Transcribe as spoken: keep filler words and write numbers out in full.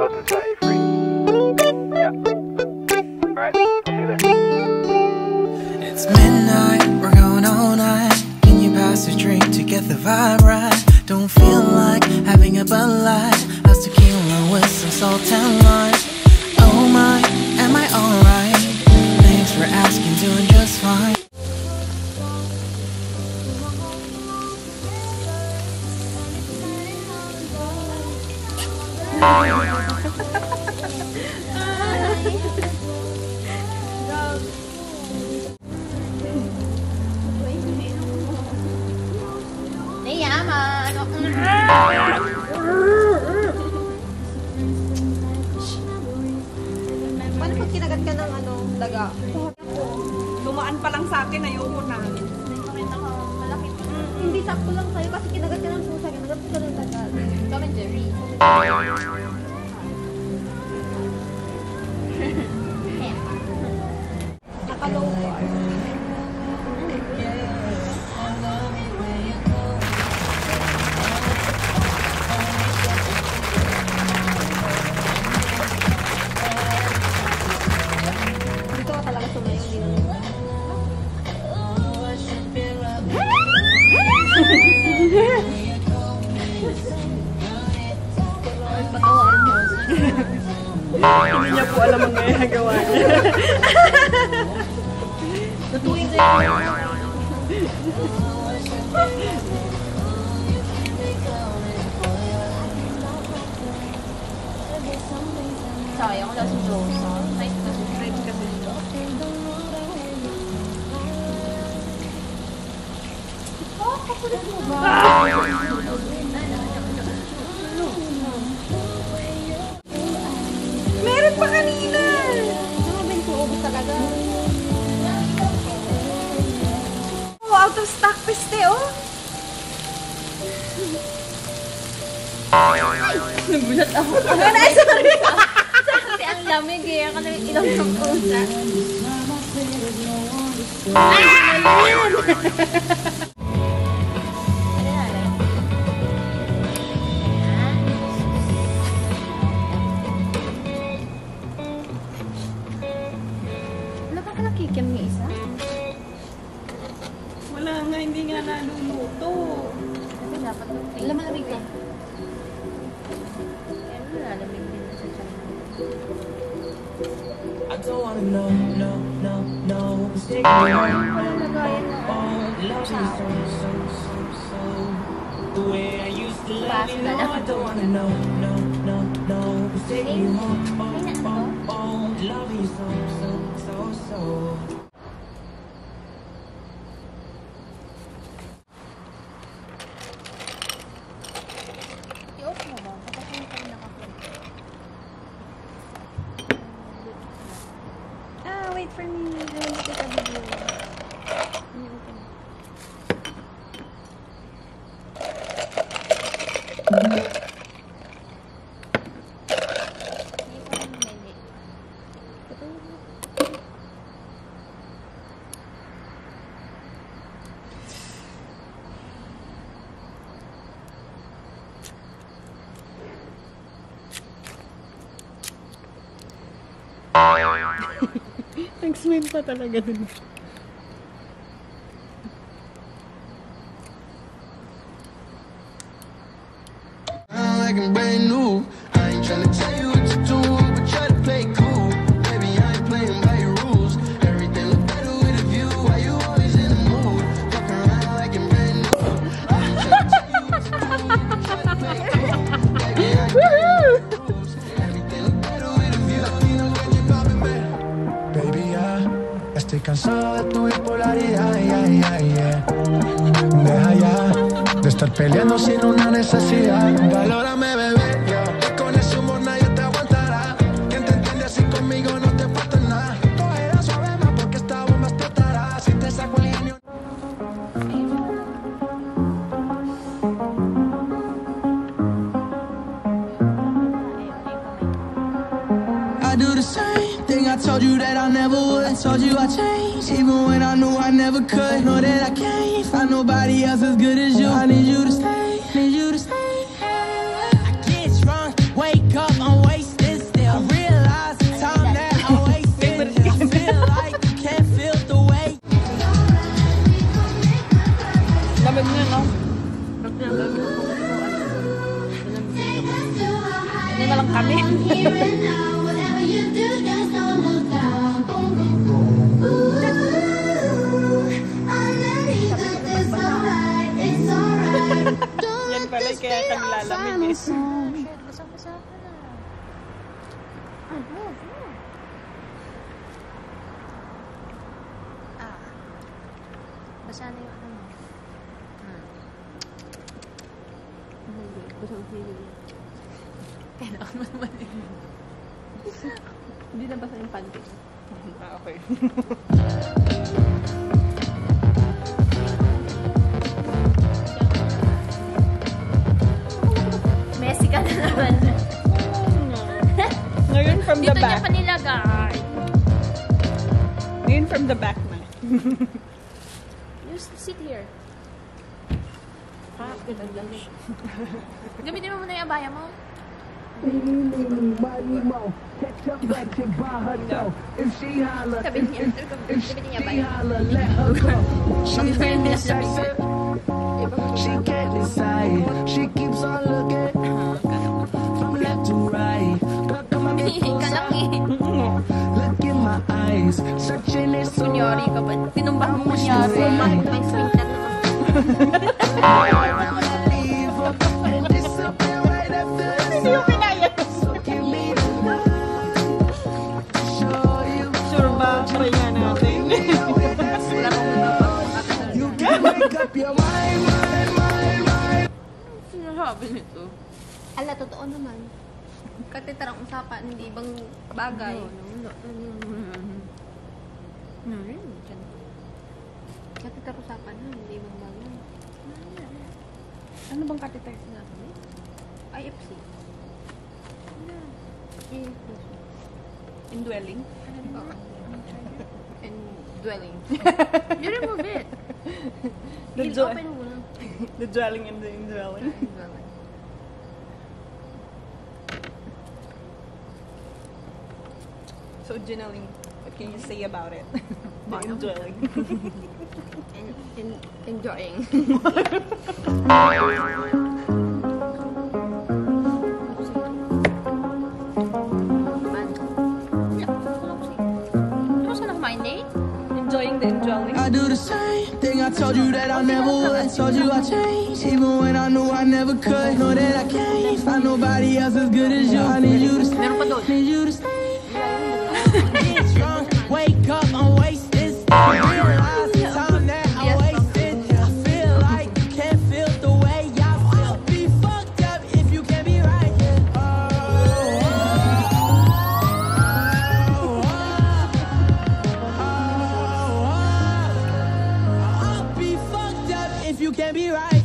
goes and set you free. Yeah. Alright, I'll see you there. It's midnight, we're going all night. Can you pass a drink to get the vibe right? Don't feel like having a Bud Light. How's tequila with some salt and lime? Oh my, am I alright? Thanks for asking, doing just fine. Paano pag kinagat ka ng ano, daga? Tumaan pa lang sa akin, ayoko na. Mm, hindi sakto lang sa'yo kasi kinagat ka ng pusa, kinagat ka ng daga. Tom and Jerry. Nakalow ko. Dito ka talaga sumayong din. Hindi niya po alam ang ginagawa niya. Natuloy sa'yo. Sayang, wala si Josa. Nice na si Fred kasi siya. Oh, kapulit mo ba? Meron pa kanina! Ano ba yung tuubos talaga? Oh, out of stock piste, oh! Nagulat ako. Ay, sorry! Kasi ang lamig eh. Ako namin ilang ng pusa. Ay, maliyan! Wala ka ka nakikim ng isa? Wala nga, hindi nga naluluto. Kasi dapat ilang malamig ka? Ano lalamig din sa tiyan? I don't wanna know, no, no, no. Mistake Walang me. lagayan na. Oh, love you so, so, so, so. The way I used to love you, no, I don't wanna know, no, no, no. Mistake me, oh, oh, oh, oh. Love you so, so, so, so. I-off mo ba? Kapag hindi ka nakapunta. Ah, wait for me. I want to take a video. Hindi ko lang hindi. Nag-smile pa talaga dun. Like I'm brand new. I ain't tryna tell you what to do, but try to play cool. Baby, I ain't playing by your rules. Everything look better with a view. Why you always in the mood? Fuck around like I'm brand new. I ain't tryna tell you what to do, but try to play cool. Baby, I ain't playing by your rules. Everything look better with a view. You know when you're popping, man. Baby, ya estoy cansado de tu bipolaridad. Yeah, yeah, yeah. Deja ya de estar peleando sin una necesidad. Valórame, bebé, yeah. Con ese humor nadie te aguantará. Quien te entiende así conmigo no te falta nada. Cogerá suave más porque esta bomba explotará. Si te saco el genio. I do the same thing. I told you that I never would. I told you I changed, even when I knew I never could. Know that I can't find nobody else as good as you. I need you to stay, need you to stay. I get drunk, wake up, I'm wasted. rin. Yan pala kaya ka nilalamig eh. Shit, basang-basa ka na. Ah, go, go. Ah. Basa na yung ano mo. Hmm. Kailangan mo naman yun. Hindi na basa yung panty. Ah, okay. Messi ka na naman. Ngayon from the Dito niya back. pa nilagay. Ngayon from the back na. You sit here. Ah, Gamitin mo muna yung abaya mo. Sabi niya, gamitin niya abaya. She can't decide. She keeps on looking from left to right. But come on, get Ka lang eh. look in my eyes, searching it so Kunyari ka pa. Tinumbang mo kunyari. May swing na naman. leave up and disappear right after Hindi yung pinaya. So give me the love, show you Sure ba? Try nga natin. you can make up your mind, mind, mind, mind. Sinasabi nito. Ala, totoo naman. Katitarang usapan, hindi ibang bagay. Katitarang usapan, ha? Hindi ibang bagay. Ano bang katitay sinasabi? I F C. Indwelling? And dwelling. You remove it. The, He'll dwe- open mo lang. the dwelling and the indwelling. Dwelling. So, Jinaling, what can you say about it? The indwelling. And, and enjoying. Ano sa my name? Enjoying the indwelling. I do the same thing I told you that I never would. Told you I changed, even when I knew I never could. Know that I can't find nobody else as good as you. I need you to stay, Meron pa doon. need you to stay. Get drunk, wake up, I'm wasted. Realize the time that I wasted. I feel like you can't feel the way I feel. Be fucked up if you can't be right. Yeah. Oh, oh, oh, oh, oh, oh. I'll be fucked up if you can't be right.